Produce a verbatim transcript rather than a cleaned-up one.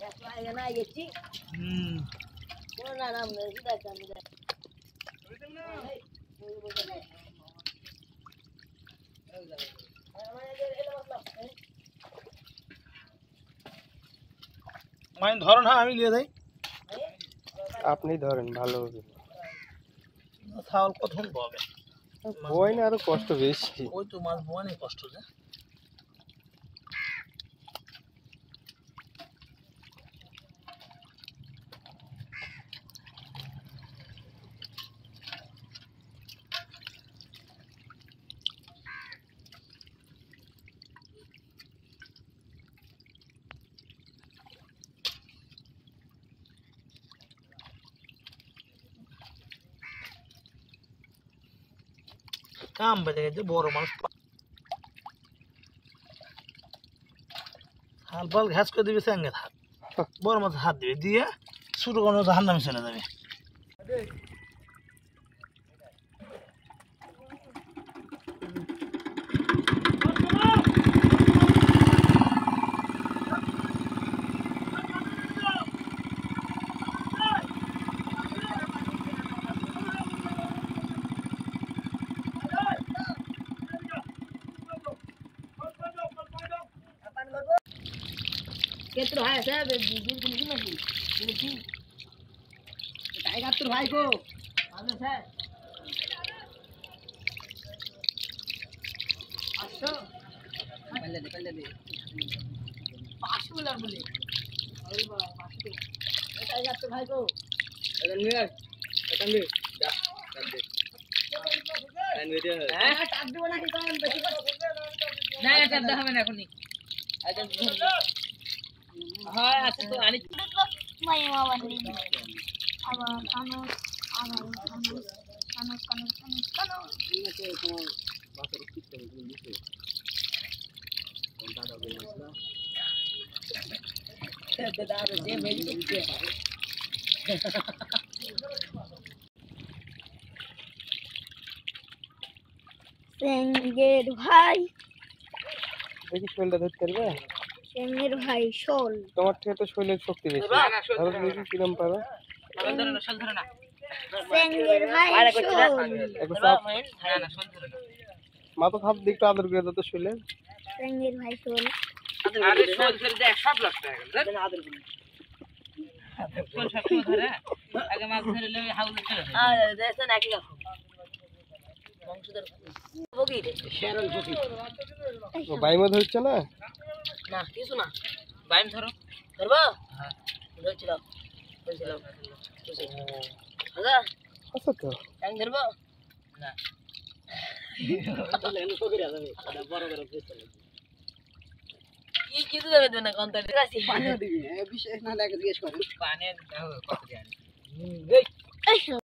হুম mine ধরো না, আমি লিয়ে যাই। আপনি ধরেন ভালো হবে। ছাগল কতক্ষণ ববে? বই না আরো কষ্ট বেশি। ওই তো মাছ বয় নেই কষ্ট যে। কাম বেঁধে গেছে বড় মানুষ হাল পাল ঘাস করে দিবে সঙ্গে হাত বড় মাছ হাত দিবে দিয়ে ছোট কোনো হাত নামে চলে যাবে। केत्र भाई साहब बीज को नहीं मची नहीं टाइगर तो भाई को आगे से अच्छा पहले दे पहले दे पांच बोला बोले अरे बा पांच के टाइगर तो भाई को एदन में एदन में जा कर दे एन वीडियो है हां टाक दो ना कि कौन बेटी ना टाक दे हमें ना कोनी आइदन हां अच्छा तो आनी मैं वावनी अब कानो अब कानो कानो कानो कानो ये तो तुम्हारा बात रिपीट कर दो नीचे दादा के मसला दादा जे मेरी नीचे सेंगेर भाई দেখি শৈলটা ধরতে পারবে? सेंगेर भाई शोल তোমার থেকে তো শৈলের শক্তি বেশি। ধরো দেখি কিরম পারো। सेंगेर भाई शोल একটু চাপ মাথা থাপ দিকটা আদর করে দাও তো শৈলের। सेंगेर भाई शोल আরে শোল ফের দেখ সব লাগতে হবে আদর করে শোল সব ধরে আগে মাছ ধরে লই হাউলে চলে আর দেশে নাকি রাখো বংশধর বগি রে শেরল বগি ও বাইমা ধরছে না? না কিছু না বাইম ধরো ধরবা হ্যাঁ ধরছি দাও ধরছি দাও আচ্ছা আচ্ছা তো ট্যাং ধরবা না লেন বগি রে যাবে এটা বড় বড় পিস চলে কি কিছু দেবে না কোন তাড়ি পানি দিবি বিশেষ না লাগে জিজ্ঞেস করে পানি দাও কত জানি হুম এই